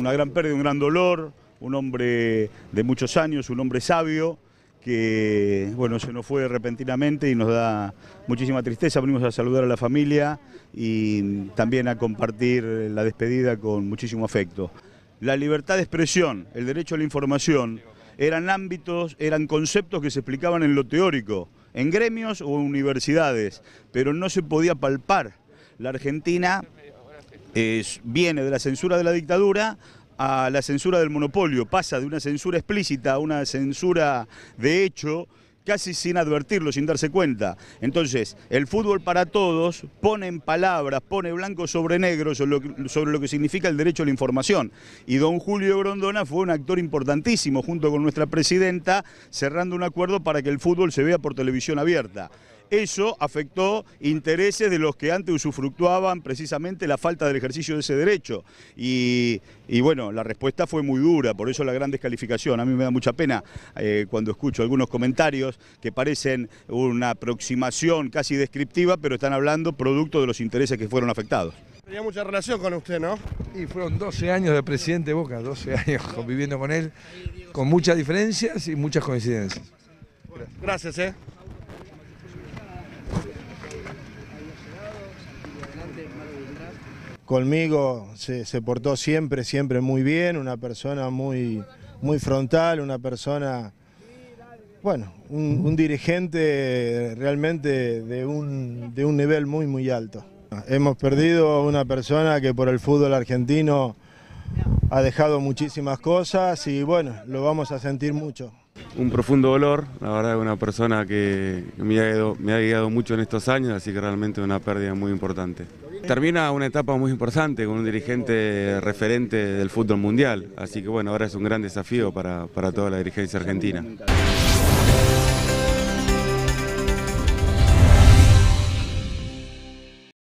Una gran pérdida, un gran dolor, un hombre de muchos años, un hombre sabio, que bueno, se nos fue repentinamente y nos da muchísima tristeza. Venimos a saludar a la familia y también a compartir la despedida con muchísimo afecto. La libertad de expresión, el derecho a la información, eran ámbitos, eran conceptos que se explicaban en lo teórico, en gremios o universidades, pero no se podía palpar. La Argentina viene de la censura de la dictadura a la censura del monopolio, pasa de una censura explícita a una censura de hecho, casi sin advertirlo, sin darse cuenta. Entonces, el fútbol para todos pone en palabras, pone blanco sobre negro sobre lo que significa el derecho a la información. Y don Julio Grondona fue un actor importantísimo, junto con nuestra presidenta, cerrando un acuerdo para que el fútbol se vea por televisión abierta. Eso afectó intereses de los que antes usufructuaban precisamente la falta del ejercicio de ese derecho. Y bueno, la respuesta fue muy dura, por eso la gran descalificación. A mí me da mucha pena cuando escucho algunos comentarios que parecen una aproximación casi descriptiva, pero están hablando producto de los intereses que fueron afectados. Tenía mucha relación con usted, ¿no? Y fueron 12 años de presidente de Boca, 12 años conviviendo con él, con muchas diferencias y muchas coincidencias. Gracias, Conmigo se portó siempre muy bien, una persona muy frontal, una persona, bueno, un dirigente realmente de un nivel muy alto. Hemos perdido una persona que por el fútbol argentino ha dejado muchísimas cosas y bueno, lo vamos a sentir mucho. Un profundo dolor, la verdad, una persona que me ha guiado mucho en estos años, así que realmente una pérdida muy importante. Termina una etapa muy importante con un dirigente referente del fútbol mundial, así que bueno, ahora es un gran desafío para toda la dirigencia argentina.